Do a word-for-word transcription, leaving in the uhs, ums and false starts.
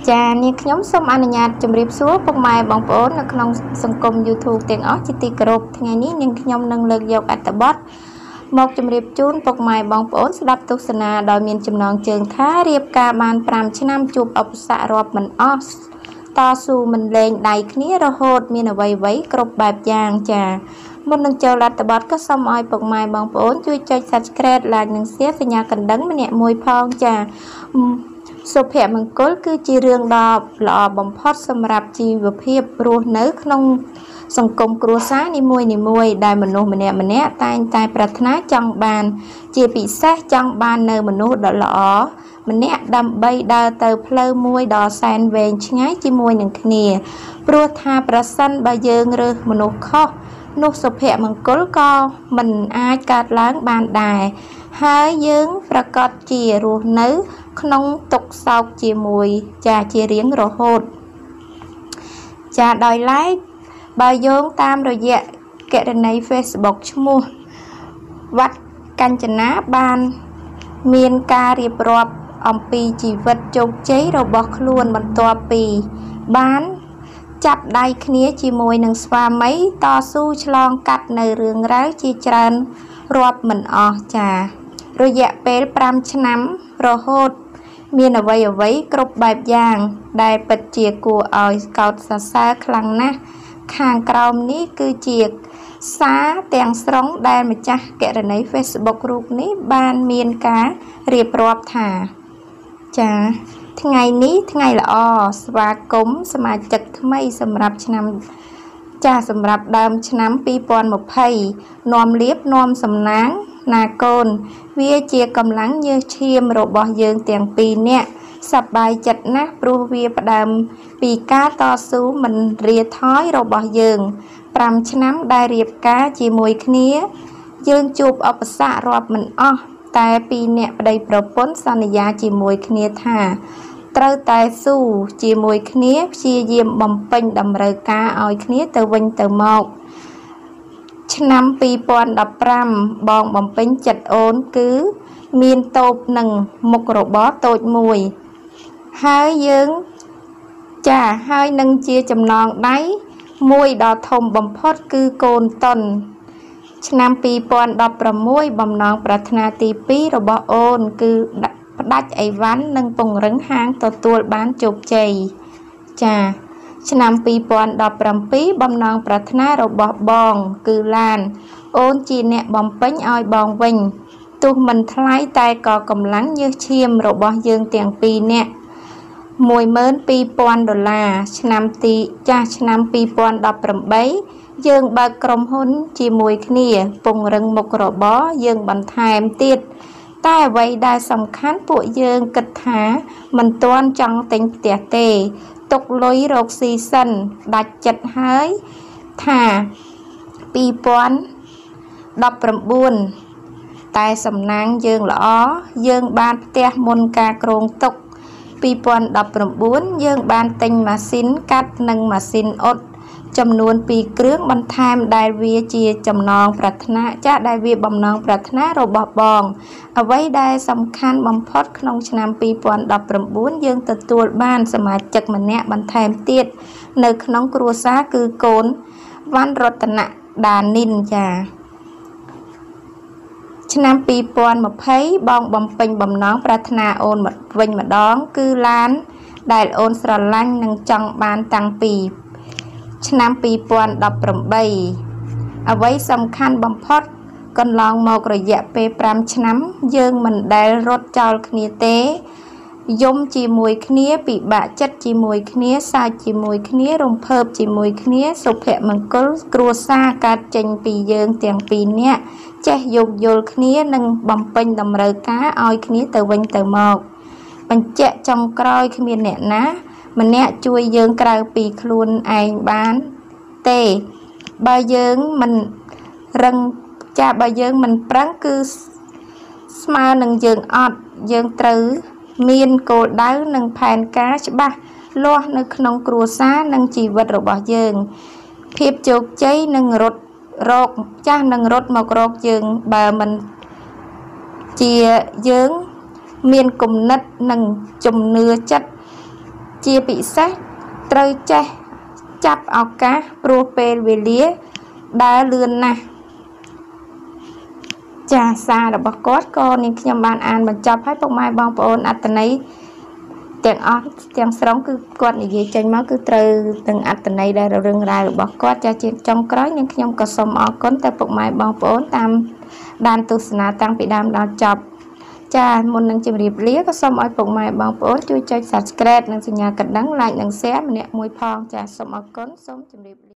ចានាងខ្ញុំសូមអនុញ្ញាតជម្រាបសួរពុកម៉ែបងប្អូននៅក្នុងសង្គម YouTube ទាំងអស់ជាទីគោរពថ្ងៃនេះនាងខ្ញុំនឹងលើកយកអត្ថបទមកជម្រាបជូនពុកម៉ែបងប្អូនស្ដាប់ទស្សនាដោយមានចំណងជើងថារៀបការបានប្រាំឆ្នាំជួបឧបសគ្គរាប់មិនអស់តស៊ូមិនលែងដៃគ្នារហូតមានអ្វីៗគ្រប់បែបយ៉ាងចាមុននឹងចូលអត្ថបទក៏សូមឲ្យពុកម៉ែបងប្អូនជួយចុច Subscribe Like និង Share សញ្ញាកណ្ដឹងម្នាក់មួយផងចាសុភមង្គលគឺជារឿងដ៏ល្អបំផុតសម្រាប់ជីវភាពរស់នៅក្នុងសង្គមគ្រួសារនីមួយៗដែលមនុស្សម្នាក់ម្នាក់តែងតែប្រាថ្នាចង់បានជាពិសេសចង់បាននៅមនុស្សដ៏ល្អម្នាក់ដើម្បីដើរទៅផ្លូវមួយដ៏សែនវែងឆ្ងាយជាមួយនឹងគ្នាព្រោះថាប្រសិនបើយើងរើសមនុស្សខុសនោះសុភមង្គលក៏មិនអាចកើតឡើងបានដែរហើយយើងប្រកាសជារស់នៅក្នុងទុក្ខសោកជាមួយចាជារៀងរហូតចាដោយឡែកបើយោងតាមរយៈគណនី Facebook ឈ្មោះវត្តកញ្ចនាបានមានការរៀបរាប់អំពីជីវិតជោគជ័យរបស់ខ្លួនបន្ទាប់ពីបានចាប់ដៃគ្នាជាមួយនឹងស្វាមីតស៊ូឆ្លងកាត់នៅរឿងរ៉ាវជាច្រើនរាប់មិនអស់ចារយៈពេលប្រាំឆ្នាំរហូតមានអ្វីអ្វីគ្រប់បែបយ៉ាងដែលពិតជាគួរឲ្យកោតសរសើរខ្លាំងណាស់ខាងក្រោមនេះគឺជាសារទាំងស្រុងដែលម្ចាស់គណនី Facebook រូបនេះបានមានការរៀបរាប់ថាចាថ្ងៃនេះថ្ងៃល្អស្វាគមន៍សមាជិកថ្មីសម្រាប់ឆ្នាំចាសម្រាប់ដើមឆ្នាំពីរពាន់ម្ភៃនាំលៀបនាំសំណាងណាកូនវាជាកម្លាំងញើសឈាមរបស់យើងទាំងពីរនាក់សប្បាយចិត្តណាស់ព្រោះវាផ្ដើមពីការតស៊ូមិនរាថយរបស់យើងប្រាំឆ្នាំដែលរៀបការជាមួយគ្នាយើងជួបឧបសគ្គរាប់មិនអស់តែពីរនាក់ប្តីប្រពន្ធសន្យាជាមួយគ្នាថាត្រូវតែស៊ូជាមួយគ្នាព្យាយាមបំពេញតម្រូវការឲ្យគ្នាទៅវិញទៅមកឆ្នាំពីរពាន់ដប់ប្រាំបងបំពេញចិត្តអូនគឺមានតូបនឹងមុខរបរតូចមួយហើយយើងចាហើយនឹងជាចំណងដៃមួយដ៏ធំបំផុតគឺកូនតុនឆ្នាំពីរពាន់ដប់ប្រាំមួយបំណងប្រាថ្នាទីពីររបស់អូនគឺផ្ដាច់អីវ៉ាន់និងពង្រឹងហាងទទួលបានជោគជ័យចាឆ្នាំពីរពាន់ដប់ប្រាំពីរបំណងប្រាថ្នារបស់បងគឺឡានអូនជាអ្នកបំពេញឲ្យបងវិញទោះមិនថ្លៃតែក៏កម្លាំងញើសឈាមរបស់យើងទាំងពីរនាក់មួយម៉ឺនពីរពាន់ដុល្លារឆ្នាំទីចាស់ឆ្នាំពីរពាន់ដប់ប្រាំបីយើងបើកក្រុមហ៊ុនជាមួយគ្នាពង្រឹងមុខរបរយើងបន្ថែមទៀតតែអ្វីដែលសំខាន់ពួកយើងគិតថាមិនទាន់ចង់ទិញផ្ទះទេទុកលុយរកស៊ីសិនដាច់ចិត្តហើយថាពីរពាន់ដប់ប្រាំបួនតែសំណាងយើងល្អយើងបានផ្ទះមុនការគ្រោងទុកពីរពាន់ដប់ប្រាំបួនយើងបានទិញម៉ាស៊ីនកាត់និងម៉ាស៊ីនអ៊ុតចំនួនពីរគ្រឿងបន្ថែមដែលវាជាចំណងប្រាថ្នាចាស់ដែលវាបំណងប្រាថ្នារបស់បងអ្វីដែលសំខាន់បំផុតក្នុងឆ្នាំពីរពាន់ដប់ប្រាំបួនយើងទទួលបានសមាជិកម្នាក់បន្ថែមទៀតនៅក្នុងគ្រួសារគឺកូនវ៉ាន់រតនដានីនចាឆ្នាំពីរពាន់ម្ភៃបងបំពេញបំណងប្រាថ្នាអូនវិញម្ដងគឺឡានដែលអូនស្រឡាញ់និងចង់បានតាំងពីឆ្នាំពីរពាន់ដប់ប្រាំបីអ្វីសំខាន់បំផុតកន្លងមករយៈពេលប្រាំឆ្នាំយើងមិនដែលរត់ចោលគ្នាទេយំជាមួយគ្នាពិបាកចិត្តជាមួយគ្នាសើចជាមួយគ្នារំភើបជាមួយគ្នាសុភមង្គលគ្រួសារកើតចេញពីយើងទាំងពីរនាក់ចេះយោគយល់គ្នានិងបំពេញតម្រូវការឲ្យគ្នាទៅវិញទៅមកបញ្ជាក់ចុងក្រោយគ្មានអ្នកណាម្នាក់ជួយយើងក្រៅពីខ្លួនឯងបានទេបើយើងមិនរឹងចាបើយើងមិនប្រឹងគឺស្មើនឹងយើងអត់យើងត្រូវមានគោលដៅនិងផែនការច្បាស់លាស់នៅក្នុងគ្រួសារនិងជីវិតរបស់យើងភាពជោគជ័យនឹងរត់រកចាស់នឹងរត់មករកយើងបើមិនជាយើងមានគំនិតនិងជំនឿចិត្តជាពិសេសត្រូវចេះចាប់ឱកាសព្រោះពេលវេលាដើរលឿនណាស់ចាសាររបស់គាត់ក៏នាងខ្ញុំបានអានបញ្ចប់ហើយពុកម៉ែបងប្អូនអត្ថន័យទាំងអស់ទាំងស្រុងគឺគាត់និយាយចេញមកគឺត្រូវទាំងអត្ថន័យដែលរឿងរ៉ាវរបស់គាត់ចាជាចុងក្រោយនាងខ្ញុំក៏សូមអរគុណទៅពុកម៉ែបងប្អូនតាមដានទស្សនាតាំងពីដើមដល់ចប់ចាមុននឹងជម្រាបលាក៏សូមឲ្យពុកម៉ែបងប្អូនជួយចុច Subscribe និងសញ្ញាកណ្ដឹង Like និង Share ម្នាក់មួយផងចាសូមអរគុណសូមជម្រាបលា